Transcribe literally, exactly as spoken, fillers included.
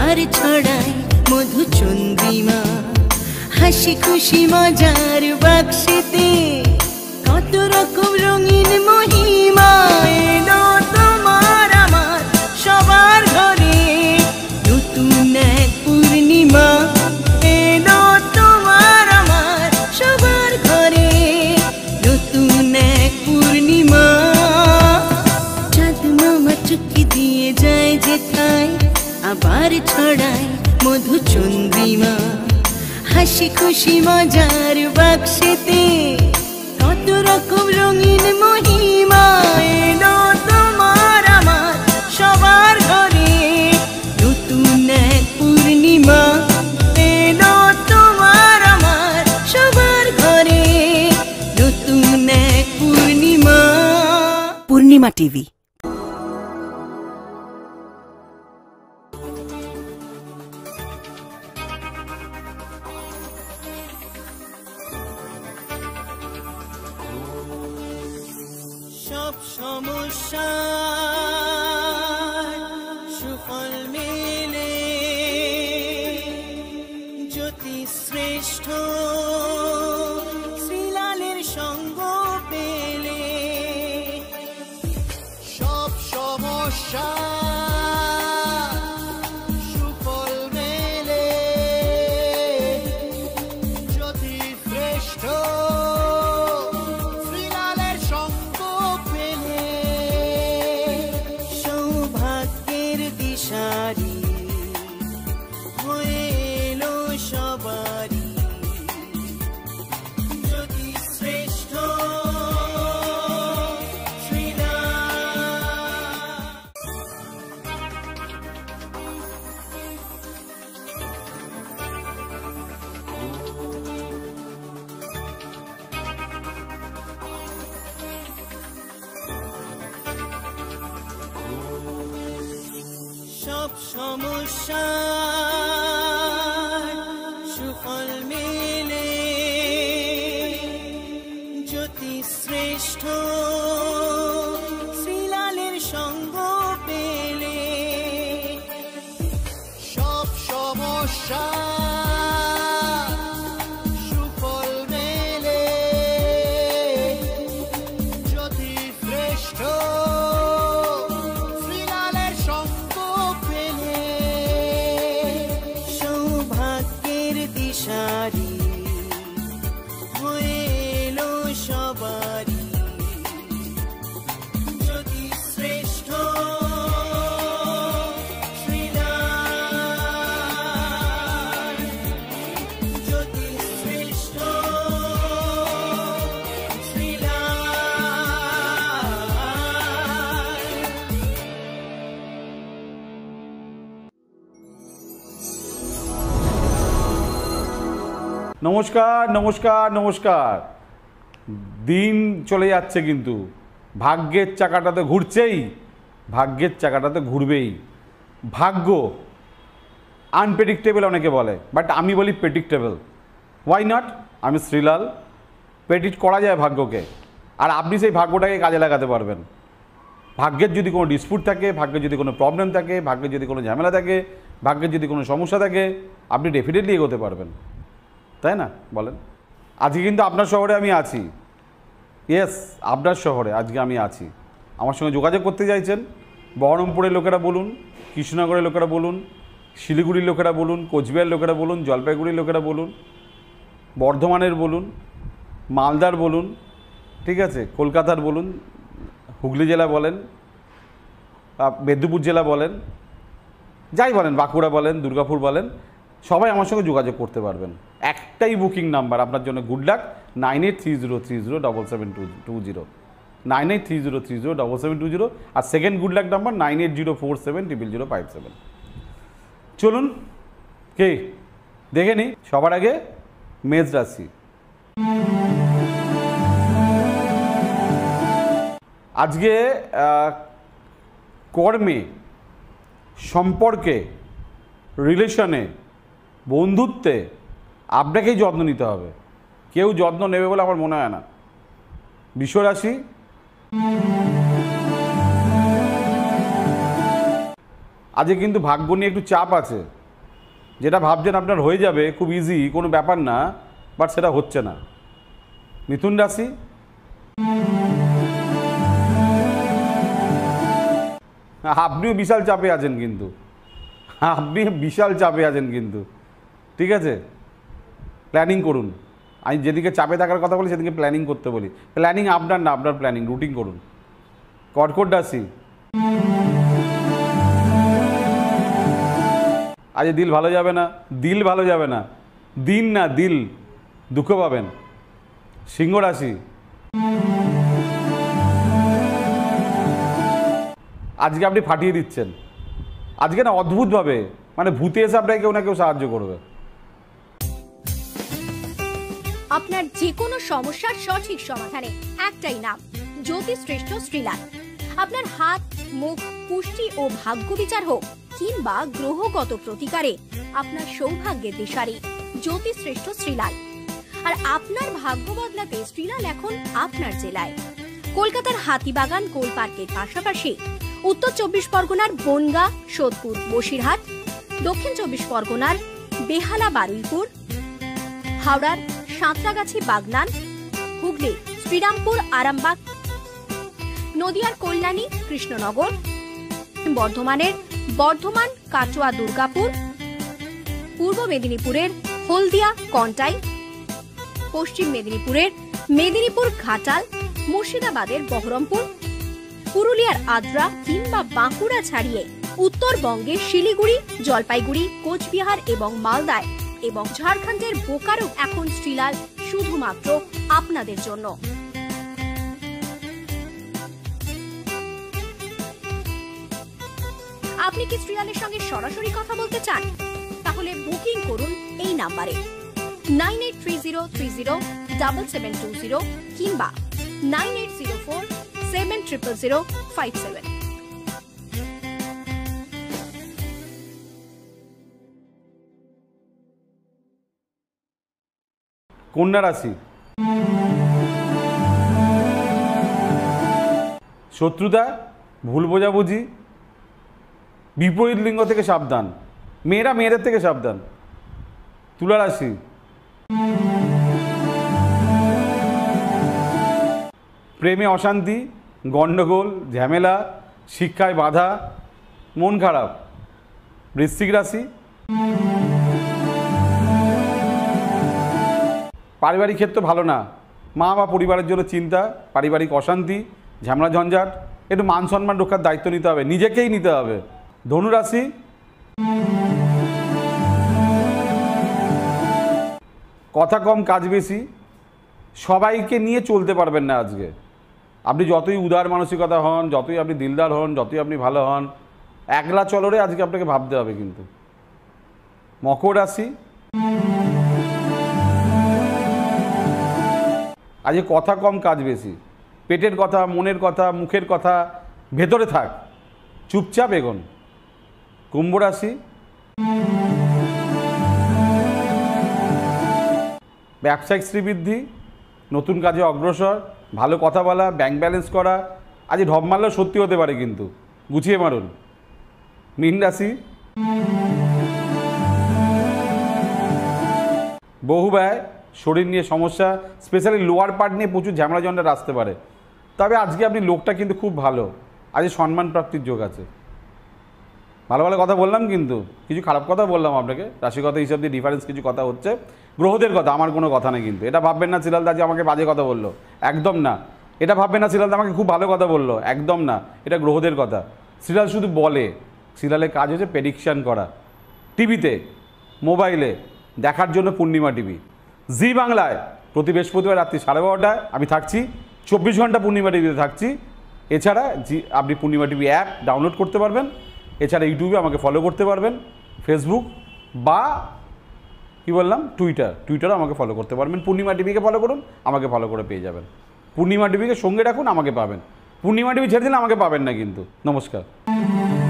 আবার ছড়ায় মধু চন্দ্রিমা। হাসি খুশি মজার বাক্সেতে কত রকম রঙিন মহিমা। এলো তোমার আমার সবার ঘরে নতুন এক পূর্ণিমা। এলো তোমার আমার সবার ঘরে নতুন এক পূর্ণিমা। চাঁদ মামা চুক্তি দিয়ে যায় যেথায় আবার ছড়ায় মধু চন্দ্রিমা। হাসি খুশি মজার বাক্সেতে কত রকম রঙিন মহিমা। এলো তোমার আমার সবার ঘরে নতুন এক পূর্ণিমা। এলো তোমার আমার সবার ঘরে নতুন এক পূর্ণিমা। পূর্ণিমা টিভি। সব সমস্যা সুফল মেলে জ্যোতি শ্রেষ্ঠ শ্রীলালের সঙ্গ পেলে। সব সমস্যা সুফল মেলে জ্যোতি শ্রেষ্ঠ শ্রীলালের সঙ্গ পেলে। সৌভাগ্যের দিশারি হয়ে এলো সবারই জ্যোতি শ্রেষ্ঠ সব সমস্যা সুফল মেলে জ্যোতি শ্রেষ্ঠ শ্রীলালের সঙ্গ পেলে। সব সমস্যা সুফল মেলে জ্যোতি শ্রেষ্ঠ শ্রীলালের সঙ্গ পেলে। সৌভাগ্যের দিশারি হয়ে এলো সবারই জ্যোতি শ্রেষ্ঠ শ্রীলাল। জ্যোতি শ্রেষ্ঠ নমস্কার নমস্কার নমস্কার। দিন চলে যাচ্ছে কিন্তু ভাগ্যের চাকাটা তো ঘুরছেই, ভাগ্যের চাকাটা তো ঘুরবেই। ভাগ্য আনপ্রেডিক্টেবল অনেকে বলে, বাট আমি বলি প্রেডিক্টেবল। Why not? আমি শ্রীলাল। প্রেডিক্ট করা যায় ভাগ্যকে, আর আপনি সেই ভাগ্যটাকে কাজে লাগাতে পারবেন। ভাগ্যের যদি কোনো ডিসপুট থাকে, ভাগ্যের যদি কোনো প্রবলেম থাকে, ভাগ্যের যদি কোনো ঝামেলা থাকে, ভাগ্যের যদি কোনো সমস্যা থাকে, আপনি ডেফিনেটলি এগোতে পারবেন, তাই না? বলেন। আজকে কিন্তু আপনার শহরে আমি আছি। ইয়েস, আপনার শহরে আজকে আমি আছি। আমার সঙ্গে যোগাযোগ করতে চাইছেন বহরমপুরের লোকেরা বলুন, কৃষ্ণনগরের লোকেরা বলুন, শিলিগুড়ির লোকেরা বলুন, কোচবিহার লোকেরা বলুন, জলপাইগুড়ির লোকেরা বলুন, বর্ধমানের বলুন, মালদার বলুন, ঠিক আছে, কলকাতার বলুন, হুগলি জেলা বলেন, মেদিনীপুর জেলা বলেন, যাই বলেন, বাঁকুড়া বলেন, দুর্গাপুর বলেন, সবাই আমার সঙ্গে যোগাযোগ করতে পারবেন। একটাই বুকিং নাম্বার আপনার জন্য, good luck, nine eight three zero three zero double seven two two zero nine eight three zero three zero double seven two zero আর second good luck number nine eight zero four seven triple zero five seven. চলুন কে দেখে নিই। সবার আগে মেষ রাশি। আজকে কর্মে, সম্পর্কে, রিলেশনে, বন্ধুত্বে আপনাকেই যত্ন নিতে হবে। কেউ যত্ন নেবে বলে আমার মনে হয় না। বৃষ রাশি। আজকে কিন্তু ভাগ্য নিয়ে একটু চাপ আছে। যেটা ভাবছেন আপনার হয়ে যাবে খুব ইজি, কোনো ব্যাপার না, বাট সেটা হচ্ছে না। মিথুন রাশি, আপনিও বিশাল চাপে আছেন কিন্তু, আপনি বিশাল চাপে আছেন কিন্তু, ঠিক আছে? প্ল্যানিং করুন। আমি যেদিকে চাপে থাকার কথা বলি সেদিকে প্ল্যানিং করতে বলি। প্ল্যানিং আপনার না, আপনার প্ল্যানিং রুটিন করুন। কর্কট রাশি, আজ দিল ভালো যাবে না, দিল ভালো যাবে না, দিন না দিল, দুঃখ পাবেন। সিংহ রাশি, আজকে আপনি ফাটিয়ে দিচ্ছেন, আজকে না অদ্ভুতভাবে, মানে ভূতে এসে আপনাকে কেউ না কেউ সাহায্য করবে। আপনার যে কোনো সমস্যার সঠিক সমাধানে একটাই নাম, জ্যোতিষশ্রেষ্ঠ শ্রীলাল। আপনার হাত, মুখ, পুষ্টি ও ভাগ্য বিচার হোক কিংবা গ্রহগত প্রতিকারে আপনার সৌভাগ্যের দিশারি জ্যোতিষশ্রেষ্ঠ শ্রীলাল। আর আপনার ভাগ্য বদলাতে শ্রীলাল এখন আপনার জেলায়। কলকাতার হাতিবাগান গোল পার্কের পাশাপাশি উত্তর চব্বিশ পরগনার বনগাঁ, সোদপুর, বসিরহাট, দক্ষিণ চব্বিশ পরগনার বেহালা, বারুইপুর, হাওড়ার সাঁতরাগাছি, বাগনান, হুগলি শ্রীরামপুর, আরামবাগ, নদিয়ার কল্যাণী, কৃষ্ণনগর, বর্ধমানের বর্ধমান, কাটোয়া, দুর্গাপুর, পূর্ব মেদিনীপুরের হলদিয়া, কন্টাই, পশ্চিম মেদিনীপুরের মেদিনীপুর, ঘাটাল, মুর্শিদাবাদের বহরমপুর, পুরুলিয়ার আদ্রা কিংবা বাঁকুড়া ছাড়িয়ে উত্তরবঙ্গের শিলিগুড়ি, জলপাইগুড়ি, কোচবিহার এবং মালদায় এবং ঝাড়খণ্ডের বোকারো এখন শ্রীলাল শুধুমাত্র আপনাদের জন্য। আপনি কি শ্রীলালের সঙ্গে সরাসরি কথা বলতে চান? তাহলে বুকিং করুন এই নাম্বারে nine eight three zero three zero double seven two zero কিংবা nine eight zero four seven triple zero five seven. কন্যা রাশি, শত্রুতা, ভুল বোঝাবুঝি, বিপরীত লিঙ্গ থেকে সাবধান, মেয়েরা মেয়েদের থেকে সাবধান। তুলা রাশি, প্রেমে অশান্তি, গণ্ডগোল, ঝামেলা, শিক্ষায় বাধা, মন খারাপ। বৃশ্চিক রাশি, পারিবারিক ক্ষেত্র ভালো না, মা বা পরিবারের জন্য চিন্তা, পারিবারিক অশান্তি, ঝামেলা ঝঞ্ঝাট, একটু মান সম্মান রক্ষার দায়িত্ব নিতে হবে, নিজেকেই নিতে হবে। ধনু রাশি, কথা কম কাজ বেশি, সবাইকে নিয়ে চলতে পারবেন না আজকে। আপনি যতই উদার মানসিকতা হন, যতই আপনি দিলদার হন, যতই আপনি ভালো হন, একলা চলরে আজকে আপনাকে ভাবতে হবে কিন্তু। মকর রাশি, আজকে কথা কম কাজ বেশি, পেটের কথা, মনের কথা, মুখের কথা ভেতরে থাক, চুপচাপ এগোন। কুম্ভ রাশি, ব্যবসায়িক শ্রীবৃদ্ধি, নতুন কাজে অগ্রসর, ভালো কথা বলা, ব্যাংক ব্যালেন্স করা, আজ ঢপ মারলেও সত্যি হতে পারে কিন্তু, গুছিয়ে মারুন। মীন রাশি, বহু ব্যয়, শরীর নিয়ে সমস্যা, স্পেশালি লোয়ার পার্ট নিয়ে প্রচুর ঝামেলা ঝঞ্ঝাট আসতে পারে। তবে আজকে আপনি লোকটা কিন্তু খুব ভালো, আজ সম্মান প্রাপ্তির যোগ আছে। ভালো ভালো কথা বললাম কিন্তু, কিছু খারাপ কথা বললাম আপনাকে, রাশিগত হিসাব দিয়ে ডিফারেন্স কিছু কথা হচ্ছে, গ্রহদের কথা, আমার কোনো কথা নেই কিন্তু। এটা ভাববেন না শ্রীলালদা যে আমাকে বাজে কথা বললো, একদম না। এটা ভাববেন না শ্রীলালদা আমাকে খুব ভালো কথা বললো, একদম না। এটা গ্রহদের কথা। শ্রীলাল শুধু বলে, শ্রীলালের কাজ হচ্ছে প্রেডিকশান করা। টিভিতে, মোবাইলে দেখার জন্য পূর্ণিমা টিভি, জি বাংলায় প্রতি বৃহস্পতিবার রাত্রি সাড়ে বারোটায় আমি থাকছি, চব্বিশ ঘন্টা পূর্ণিমা টিভিতে থাকছি। এছাড়া জি আপনি পূর্ণিমা টিভি অ্যাপ ডাউনলোড করতে পারবেন। এছাড়া ইউটিউবে আমাকে ফলো করতে পারবেন, ফেসবুক বা কি বললাম টুইটার, টুইটারও আমাকে ফলো করতে পারবেন। পূর্ণিমা টিভিকে ফলো করুন, আমাকে ফলো করে পেয়ে যাবেন। পূর্ণিমা টিভিকে সঙ্গে রাখুন, আমাকে পাবেন। পূর্ণিমা টিভি ছেড়ে দিলে আমাকে পাবেন না কিন্তু। নমস্কার।